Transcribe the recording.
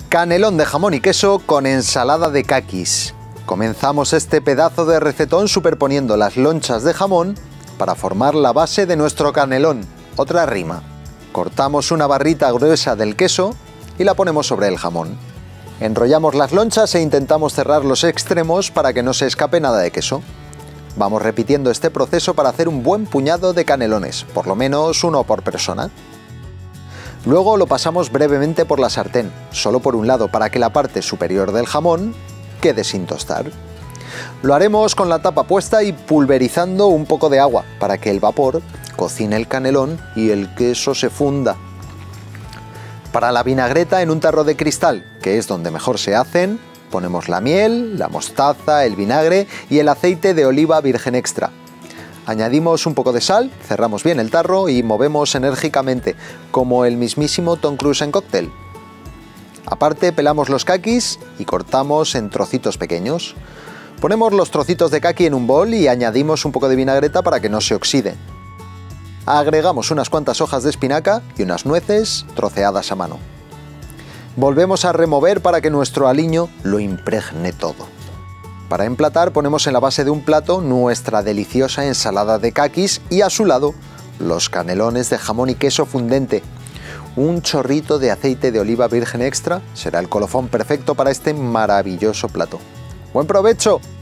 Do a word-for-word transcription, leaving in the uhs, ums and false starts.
Canelón de jamón y queso con ensalada de kakis. Comenzamos este pedazo de recetón superponiendo las lonchas de jamón para formar la base de nuestro canelón. Otra rima. Cortamos una barrita gruesa del queso y la ponemos sobre el jamón. Enrollamos las lonchas e intentamos cerrar los extremos para que no se escape nada de queso. Vamos repitiendo este proceso para hacer un buen puñado de canelones, por lo menos uno por persona. Luego lo pasamos brevemente por la sartén, solo por un lado, para que la parte superior del jamón quede sin tostar. Lo haremos con la tapa puesta y pulverizando un poco de agua, para que el vapor cocine el canelón y el queso se funda. Para la vinagreta, en un tarro de cristal, que es donde mejor se hacen, ponemos la miel, la mostaza, el vinagre y el aceite de oliva virgen extra. Añadimos un poco de sal, cerramos bien el tarro y movemos enérgicamente, como el mismísimo Tom Cruise en Cóctel. Aparte, pelamos los kakis y cortamos en trocitos pequeños. Ponemos los trocitos de kaki en un bol y añadimos un poco de vinagreta para que no se oxide. Agregamos unas cuantas hojas de espinaca y unas nueces troceadas a mano. Volvemos a remover para que nuestro aliño lo impregne todo. Para emplatar ponemos en la base de un plato nuestra deliciosa ensalada de kakis y a su lado los canelones de jamón y queso fundente. Un chorrito de aceite de oliva virgen extra será el colofón perfecto para este maravilloso plato. ¡Buen provecho!